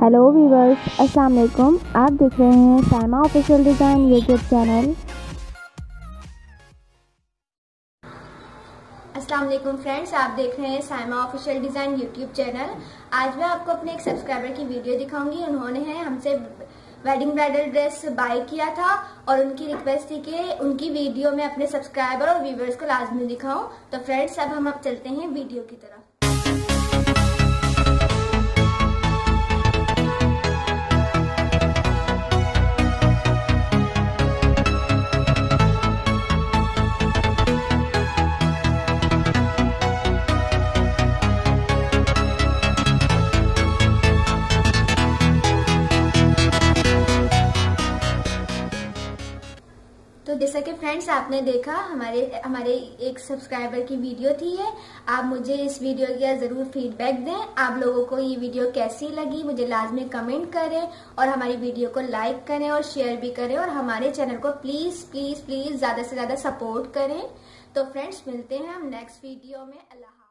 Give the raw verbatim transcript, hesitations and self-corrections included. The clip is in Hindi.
हेलो व्यूवर्स, अस्सलाम वालेकुम। आप देख रहे हैं Saima official design YouTube channel. अस्सलाम वालेकुम फ्रेंड्स, आप देख रहे हैं Saima official design YouTube channel. आज मैं आपको अपने एक सब्सक्राइबर की वीडियो दिखाऊंगी। उन्होंने है हमसे वेडिंग ब्राइडल ड्रेस बाय किया था और उनकी रिक्वेस्ट थी कि उनकी वीडियो में अपने सब्सक्राइबर और व्यूवर्स को लाजमी दिखाऊं। तो फ्रेंड्स, अब हम अब चलते हैं वीडियो की तरफ। तो जैसा कि फ्रेंड्स आपने देखा, हमारे हमारे एक सब्सक्राइबर की वीडियो थी है। आप मुझे इस वीडियो का जरूर फीडबैक दें। आप लोगों को ये वीडियो कैसी लगी मुझे लाजमी कमेंट करें और हमारी वीडियो को लाइक करें और शेयर भी करें और हमारे चैनल को प्लीज प्लीज प्लीज ज्यादा से ज्यादा सपोर्ट करें। तो फ्रेंड्स, मिलते हैं हम नेक्स्ट वीडियो में। अल्लाह।